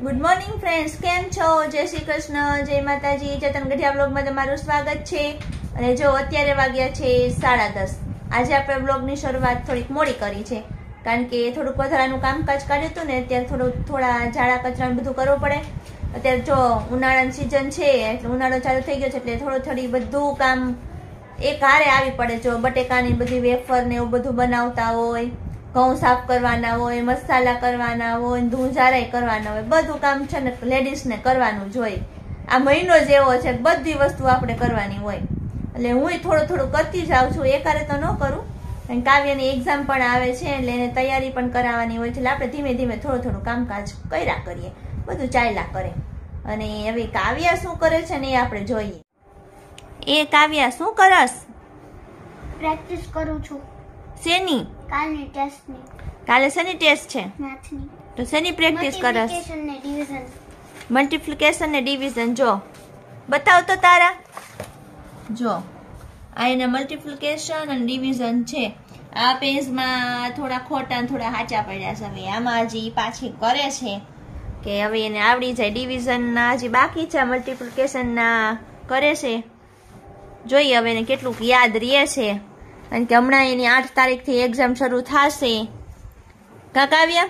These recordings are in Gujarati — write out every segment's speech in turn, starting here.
ગુડ મોર્નિંગ ફ્રેન્ડ્સ, કેમ છો? જય શ્રી કૃષ્ણ, જય માતાજી. ચેતન ગઢિયા બ્લોગમાં તમારું સ્વાગત છે. અને જો અત્યારે વાગ્યા છે 10:30. આજે આપણે બ્લોગની શરૂઆત થોડીક મોડી કરી છે, કારણ કે થોડુંક વધારાનું કામકાજ કાઢ્યું હતું ને. અત્યારે થોડા ઝાડા કચરાનું બધું કરવું પડે. અત્યારે જો ઉનાળાની સિઝન છે એટલે ઉનાળો ચાલુ થઈ ગયો છે એટલે થોડી બધું કામ એક હારે આવી પડે. જો બટેકાની બધી વેફર ને એવું બધું બનાવતા હોય, ઘઉં સાફ કરવાના હોય, મસાલા કરવાના હોય, ધૂંઝારાય કરવાના હોય, બધું કામ છે ને લેડીઝને કરવાનું જ હોય. આ મહિનો જ એવો છે, બધી વસ્તુ આપણે કરવાની હોય. એટલે હું થોડું કરતી જાઉં છું, એકારે તો ન કરું. અને કાવ્યની એક્ઝામ પણ આવે છે એટલે એને તૈયારી પણ કરાવવાની હોય છે. એટલે આપણે ધીમે ધીમે થોડું કામકાજ કર્યા કરીએ, બધું ચાલ્યા કરે. અને હવે કાવ્યા શું કરે છે ને એ આપણે જોઈએ. એ કાવ્યા શું કરસ? પ્રેક્ટિસ કરું છું. શેની? કાલની ટેસ્ટની. કાલે શેની ટેસ્ટ છે? મેથ્સની. તો શેની પ્રેક્ટિસ કરસ? મલ્ટીપ્લિકેશન ને ડિવિઝન. મલ્ટીપ્લિકેશન ને ડિવિઝન. જો બતાવ તો તારા. જો આ એના મલ્ટીપ્લિકેશન અને ડિવિઝન છે. આ પેજમાં થોડા ખોટા અને થોડા સાચા પડ્યા છે. હવે આમાં હજી પાછી કરે છે કે હવે એને આવડી જાય. ડિવિઝનના હજી બાકી છે, મલ્ટીપ્લિકેશનના કરે છે. જોઈએ હવે એને કેટલુંક યાદ રહે છે, કારણ કે હમણાં એની 8 તારીખથી એક્ઝામ શરૂ થશે. કાવ્યા,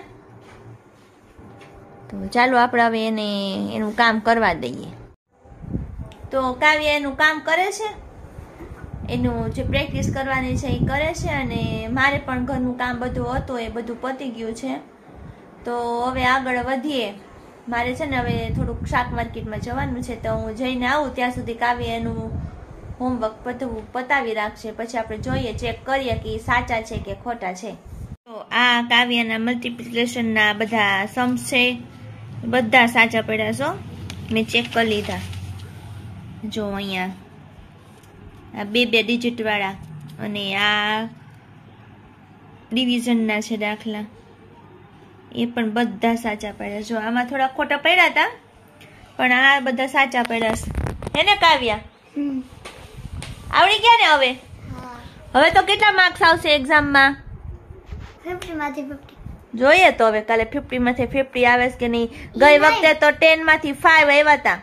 તો ચાલો આપણે હવે એને એનું કામ કરવા દઈએ. તો કાવ્યા એનું કામ કરે છે, એનું જે પ્રેક્ટિસ કરવાની છે એ કરે છે. અને મારે પણ ઘરનું કામ બધું હતું એ બધું પતી ગયું છે. તો હવે આગળ વધીએ. મારે છે ને હવે થોડુંક શાક માર્કેટમાં જવાનું છે, તો હું જઈને આવું ત્યાં સુધી કાવ્ય એનું હોમવર્ક બધું પતાવી રાખશે. પછી આપણે જોઈએ, ચેક કરીએ કે સાચા છે કે ખોટા છે. તો આ કાવ્યના મલ્ટીપ્લિકેશનના બધા સમ્સ છે, બધા સાચા પડ્યા છો. મેં ચેક કરી લીધા. જો અહીંયા આ બે ડિજિટ વાળા, અને આ ડિવિઝનના છે દાખલા, એ પણ બધા સાચા પડ્યા. જો આમાં થોડા ખોટા પડ્યા હતા, પણ આ બધા સાચા પડ્યા છે. હે ને કાવ્યા? આવડી ગયા ને હવે? હવે તો કેટલા માર્ક્સ આવશે એક્ઝામમાં? 50 માંથી 50. જોઈએ તો હવે કાલે 50 માંથી 50 આવે કે નહીં. ગઈ વખતે તો 10 માંથી 5 આવ્યા હતા.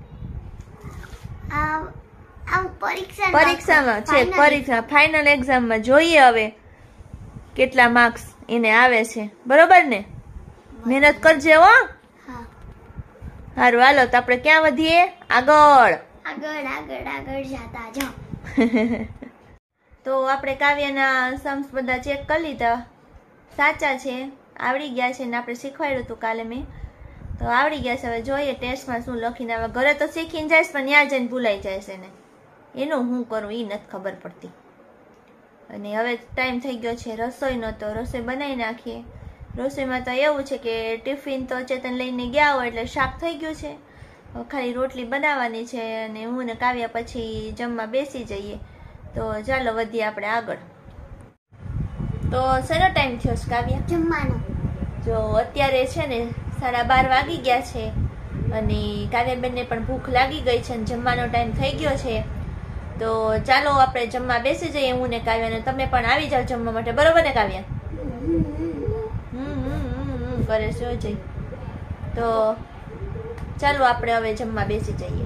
પરીક્ષામાં છે, પરીક્ષા ફાઇનલ એક્ઝામમાં. જોઈએ હવે કેટલા માર્ક્સ એને આવે છે. બરોબર ને? મહેનત કરજે હો. સારું, હાલો તો આપણે ક્યાં વધીએ? આગળ જતા જાઓ. તો આપણે કાવ્યના સમ્સ બધા ચેક કરી લીધા, સાચા છે, આવડી ગયા છે. ને આપણે શીખવાડ્યું હતું કાલે મેં, તો આવડી ગયા છે. હવે જોઈએ ટેસ્ટમાં શું લખીને આવે. ઘરે તો શીખીને જાય પણ ત્યાં જઈને ભૂલાઈ જાય છે ને. એનું હું કરું એ નથી ખબર પડતી. અને હવે ટાઈમ થઈ ગયો છે રસોઈનો, તો રસોઈ બનાવી નાખીએ. રસોઈમાં તો એવું છે કે ટિફિન તો ચેતન લઈને ગયા હોય એટલે શાક થઈ ગયું છે. ખાલી રોટલી બનાવવાની છે. અને હું ને કાવ્યા પછી જમવા બેસી જઈએ. તો ચાલો વધીએ આપણે આગળ. તો શેનો ટાઈમ થયો છે કાવ્યા? જમવાનો. જો અત્યારે છે ને 12:30 વાગી ગયા છે. અને કાવ્યાબેનને પણ ભૂખ લાગી ગઈ છે અને જમવાનો ટાઈમ થઈ ગયો છે. તો ચાલો આપણે જમવા બેસી જઈએ, હું ને કાવ્યા. ને તમે પણ આવી જાઓ જમવા માટે. બરોબર ને કાવ્યા? કરે છે જઈ. તો ચાલો આપણે હવે જમવા બેસી જઈએ.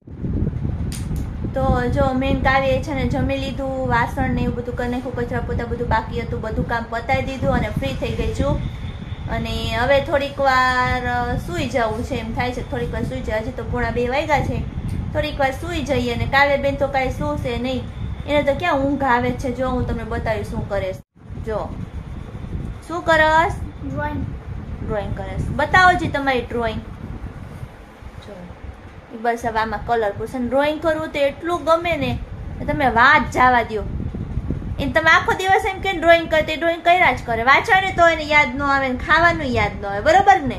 તો જો મેન કાવ્ય છે ને જમી લીધું, વાસણ ને એવું બધું કરી નાખ્યું, કચરા પોતા બધું બાકી હતું, બધું કામ પતાવી દીધું અને ફ્રી થઈ ગઈ છું. અને હવે થોડીક વાર સૂઈ જવું છે એમ થાય છે. થોડીક વાર સૂઈ જાય. હજી તો 1:30 વાગ્યા છે. થોડીક વાર સૂઈ જઈએ. અને કાવ્યબેન તો કાંઈ સૂશે નહીં, એને તો ક્યાં ઊંઘ આવે છે. જો હું તમને બતાવીશ શું કરે. જો શું કરસ? ડ્રોઈંગ કરસ. બતાવો જી તમારી ડ્રોઈંગ. જો બસ હવે આમાં કલર પૂછે. ડ્રોઈંગ કરવું તો એટલું ગમે ને, તમે વાત જવા દો. એને તમે આખો દિવસ એમ કે ડ્રોઈંગ કરતી, ડ્રોઈંગ કર્યા જ કરે. વાંચવાનું તો એને યાદ ન આવે, ખાવાનું યાદ ન આવે. બરોબર ને?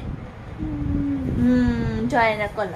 જો એના કલર.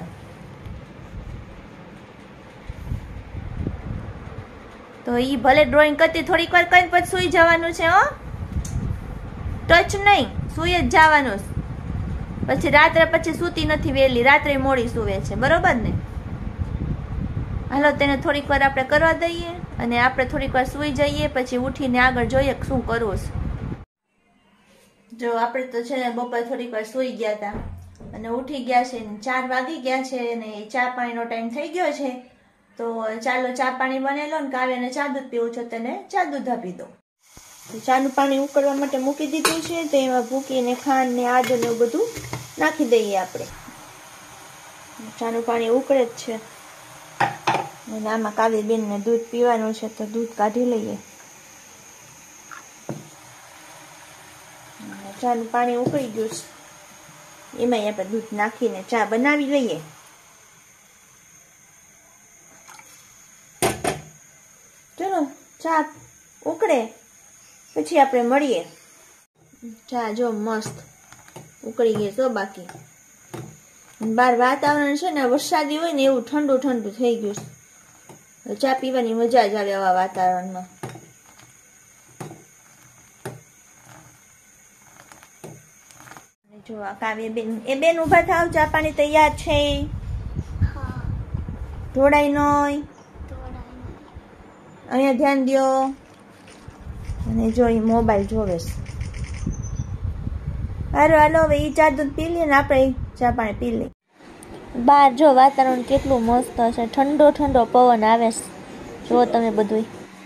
તો ઈ ભલે ડ્રોઈંગ કરતી, થોડીક વાર કરીને પછી સુઈ જવાનું છે. હો, ટચ નહીં, સુઈ જ જવાનું. પછી રાત્રે પછી સૂતી નથી વહેલી, રાત્રે મોડી સુવે છે. બરોબર ને? હાલો તેને થોડીક વાર આપણે કરવા દઈએ અને આપણે થોડીક વાર સૂઈ જઈએ. પછી ઉઠીને આગળ જોઈએ શું કરવું છે. જો આપણે તો છે ને બપોર થોડીક વાર સૂઈ ગયા હતા. અને ઉઠી ગયા છે, 4 વાગી ગયા છે અને ચા પાણીનો ટાઈમ થઈ ગયો છે. તો ચાલો ચા પાણી બનેલો ને કાવ્યાને ચા દૂધ પીવું છે, તને ચા દૂધ આપી દો. ચાનું પાણી ઉકળવા માટે મૂકી દીધું છે. તો એમાં ભૂકીને ખાંડ ને આદુ ને એવું બધું નાખી દઈએ આપણે. ચાનું પાણી ઉકળે જ છે અને આમાં કાવ્યાબેનને દૂધ પીવાનું છે તો દૂધ કાઢી લઈએ. ચાનું પાણી ઉકળી ગયું છે, એમાં આપણે દૂધ નાખીને ચા બનાવી લઈએ. ચલો ચા ઉકળે પછી આપણે મળીએ. ચા જો મસ્ત ઉકળી ગઈ તો બાકી બહાર વાતાવરણ છે ને વરસાદી હોય ને એવું ઠંડુ ઠંડુ થઈ ગયું છે. ચા પીવાની મજા જ આવે આવા વાતાવરણમાં. જો આ કાવ્ય બેન, એ બેન ઉભા થાવ, ચા પાણી તૈયાર છે. ઢોળાઈ નોય, અહીંયા ધ્યાન દો. અને જો એ મોબાઈલ જોવે છે. હાલો હવે એ ચા દૂધ પી લે ને આપણે ચા પાણી પી લઈએ. બહાર જો વાતાવરણ કેટલું મસ્ત છે, ઠંડો ઠંડો પવન આવે છે. જો તમે બધું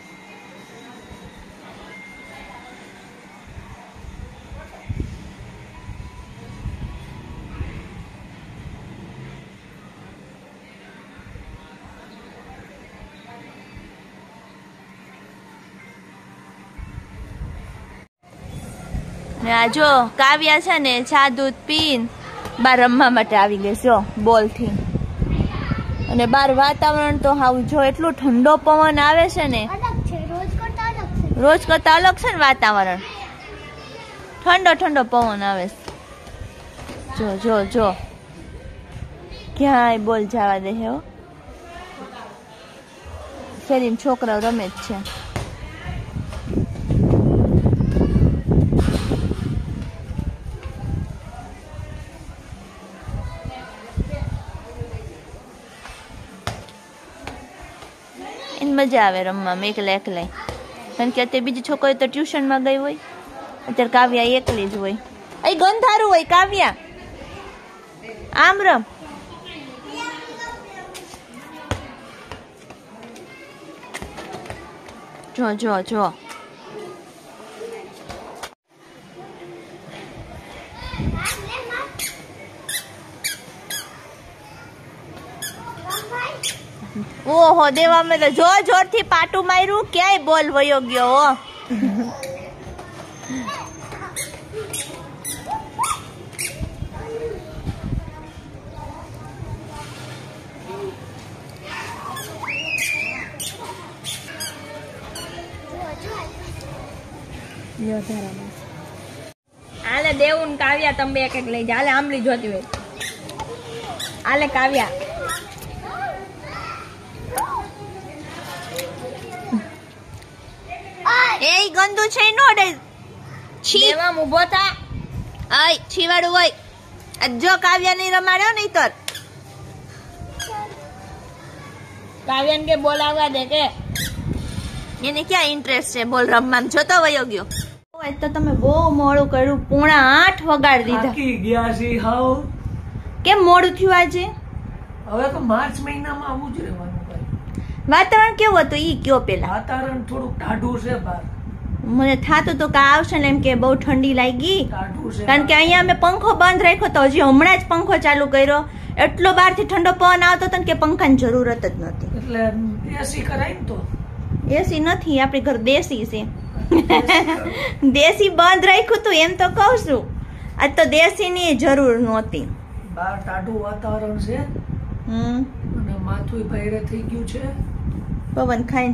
આ જો કાવ્યા છે ને ચા દૂધ પીને બહાર રમવા માટે આવી ગઈ જો બોલ થી. અને બહાર વાતાવરણ તો હાવ જો એટલું ઠંડો પવન આવે છે ને, રોજ કરતા અલગ છે ને વાતાવરણ. ઠંડો ઠંડો પવન આવે છે. જો જો જો ક્યાંય બોલ જવા દે હો. શેરીમાં છોકરાઓ રમે જ છે. મજા આવે રમવામાં એકલા એકલા. કારણ કે અત્યારે બીજી છોકરી તો ટ્યુશનમાં ગઈ હોય, અત્યારે કાવ્યા એકલી જ હોય. અહીં ગંધારું હોય કાવ્યા, આમ રમ. જો જો જો ઓહો દેવા મેં તો જોર જોર થી પાટું માર્યું, ક્યાંય બોલ વયો ગયો. હો હાલે દેવું કાવ્યા તમે એક એક લઈ જા. હાલે આંબલી જોતી હોય. હાલે કાવ્યા એ ગંદુ છે નો ડે છીવા ઉભો થા. આય છીવાડું હોય. જો કાવ્યા નહીં રમાડ્યો નહીં તો કાવ્યાને કે બોલાવવા દે કે એને ક્યાં ઇન્ટરેસ્ટ છે બોલ રમવામાં. જોતો વયો ગયો. તો તમે બહુ મોડું કર્યું, 7:45 વગાડી દીધા. થાકી ગયા છે હાવ. કેમ મોડું થયું આજે? હવે તો માર્ચ મહિનામાં આવું જ રહેવાનું. વાતાવરણ કેવું હતું ઈ કયો પેલા? વાતાવરણ થોડુંક ટાઢું છે બહાર. મને થાતું તો કે આવશે ને એમ કે બહુ ઠંડી લાગી, કારણ કે અહીંયા અમે પંખો બંધ રાખ્યો તો હજી હમણાં જ પંખો ચાલુ કર્યો. એટલો બહારથી ઠંડો પવન આવતો હતો કે પંખાની જરૂરત જ નહોતી. એટલે એસી કરાય ને તો. એસી નથી, આપણી ઘર દેશી છે. દેશી બંધ રાખ્યું તું એમ તો કહું છું. આજ તો દેશી ની જરૂર નહોતી. બહાર ટાઢું વાતાવરણ છે અને માથું ભાઈરે થઈ ગયું છે પવન ખાઈને.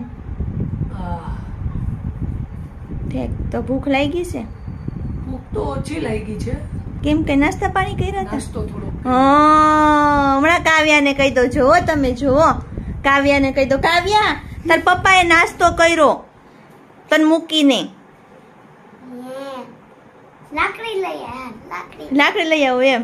ઠીક, તો ભૂખ લાગી છે? ભૂખ તો ઓછી લાગી છે. કેમ કે નાસ્તા પાણી કર્યા હતા? નાસ્તો થોડો. હમણાં કાવ્યાને કહી દો. જુઓ તમે જુઓ, કાવ્યાને કહી દો, કાવ્યા તાર પપ્પાએ નાસ્તો કર્યો તને મૂકીને. લાકડી લઈ આવો એમ?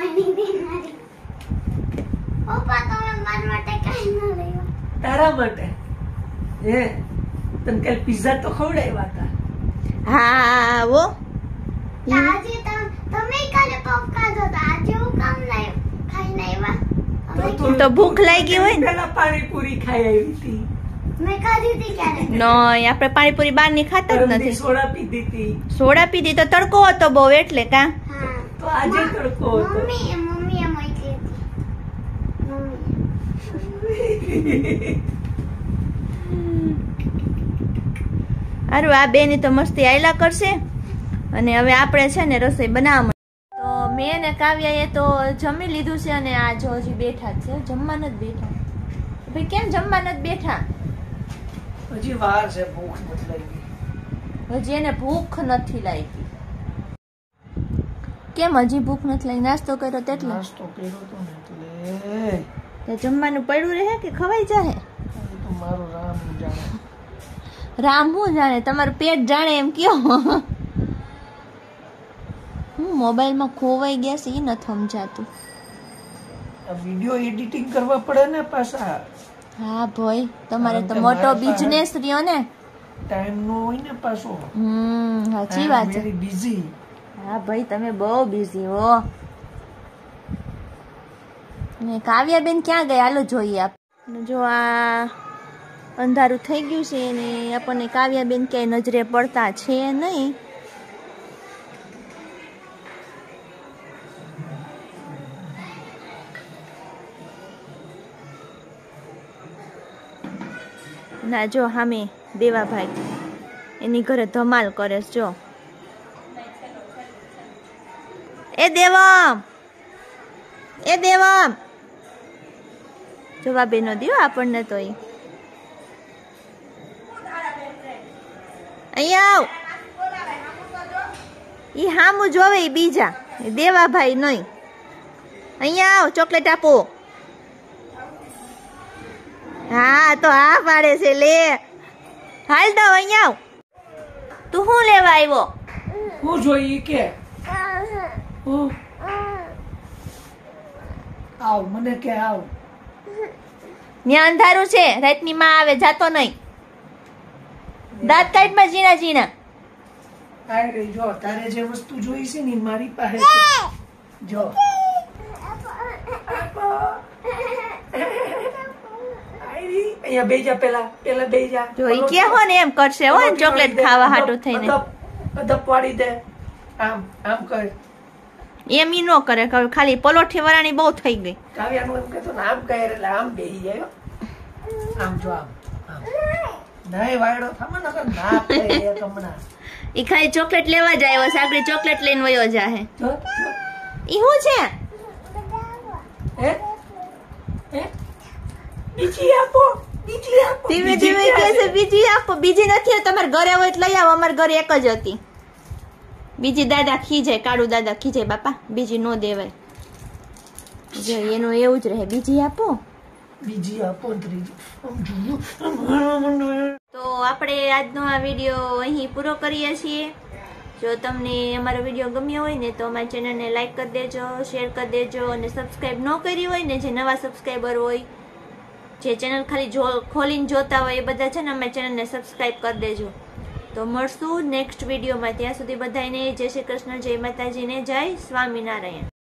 પપ્પા તમે મારા માટે કઈ ન લઈ. તારા માટે હે તને કાલ પિઝા તો ખવડાવ્યા હતા. હા વો આજે તમે કાલે પપ ખાધો તો આજે હું તો ભૂખ લાગી હોય ને પેલા પાણીપુરી ખાઈ આવી હતી. મેં ખાધી હતી ક્યારે? નો આપણે પાણીપુરી બહાર ની ખાતા જ પરમદી નથી. સોડા પીધી હતી. સોડા પીધી તો તડકો હતો બહુ એટલે કા હા. તો આજે તડકો હતો. મમ્મીએ મોકલી હતી. મમ્મી. સારું આ બેની તો મસ્તી આયલા કરશે અને હવે આપણે છે ને રસોઈ બનાવવા તો મેં ને કાવ્યાએ તો જમી લીધું છે અને આ જો હજી બેઠા જ છે જમવા નથી બેઠા ભાઈ કેમ જમવા નથી બેઠા હજી વાર છે, ભૂખ નથી લાગી. હજી એને ભૂખ નથી લાગી કેમ હજી ભૂખ નથી લાગી નાસ્તો કર્યો તેટલો નાસ્તો કર્યો તો ને એટલે તો જમવાનું પડ્યું રહે કે ખવાઈ જાય એ તો મારું રામ જાણે. રામ હું જાણે તમારું પેટ જાણે એમ કયો હું મોબાઈલમાં ખોવાઈ ગયા છે એ નથી સમજાતું. આ વિડિયો એડિટિંગ કરવા પડે ને પાછા. હા ભાઈ તમારે તો મોટો બિઝનેસ રહ્યો ને ટાઈમ નો હોય ને પાછો. સાચી વાત છે. Very busy. હા ભાઈ તમે બહુ બિઝી હો. ને કાવ્યાબેન ક્યાં ગયા હાલો જોઈએ આપણે. જો આ અંધારું થઈ ગયું છે ને આપણને કાવ્યાબેન ક્યાંય નજરે પડતા છે નહીં. ના જો હામે દેવાભાઈ એની ઘરે ધમાલ કરે છે જો. એ દેવમ જવાબ એનો દો આપણને તો એ અહીંયા આવ ઈ હામું જોવે ઈ બીજા દેવાભાઈ નહીં. અહીંયા આવ ચોકલેટ આપો. હા તો હા પાડે છે લે હાલ દો અહીંયા આવ. તું શું લેવા આવ્યો? હું જોઈએ કે હું આવ મને કે આવ. ત્યાં અંધારું છે રાતની માં આવે જાતો નહીં. દાંત કાઢમાં ઝીણા ઝીણા. આ રહી જો તારે જે વસ્તુ જોઈ છે ને ઈ મારી પાસે છે. જો અહીંયા બેજા પેલા બેજા જો ઈ કે હો ને એમ કરશે હો ચોકલેટ ખાવા હાટું થઈને. અદપ વાળી દે આમ આમ કર. એમ ઈ નો કરે ખાલી પલોઠી વરાણી બહુ થઈ ગઈ. કાવ્યાનું એમ કહેતો ને આમ કહે એટલે આમ બેહી જાય હો. આમ જો આમ નહીં વાયડો થામે નકર ના કહે એક હમણાં. ઈ ખાલી ચોકલેટ લેવા જાય એવો સાગરી ચોકલેટ લઈને વયો જાહે. જો ઈ શું છે? હે હે બીજી આપો ધીમે ધીમે કહે છે બીજી આપો. બીજી નથી તમારે ઘરે હોય તો લઈ આવો. અમારે ઘરે એક જ હતી. બીજી દાદા ખીજાય કાળુ દાદા ખીજાય બાપા બીજી નો દેવાય. જો એનું એવું જ રહે બીજી આપો. બીજી આપો ત્રીજી. તો આપણે આજનો આ વિડીયો અહીં પૂરો કરીએ છીએ. જો તમને અમારો વિડીયો ગમ્યો હોય ને તો અમારી ચેનલને લાઈક કરી દેજો, શેર કરી દેજો અને સબસ્ક્રાઈબ ન કરી હોય ને જે નવા સબસ્ક્રાઈબર હોય જે ચેનલ ખાલી ખોલીને જોતા હોય એ બધા છે ને અમારી ચેનલને સબસ્ક્રાઈબ કરી દેજો. તો મળશું નેક્સ્ટ વિડીયોમાં. ત્યાં સુધી બધાને જય શ્રી કૃષ્ણ, જય માતાજીને, જય સ્વામિનારાયણ.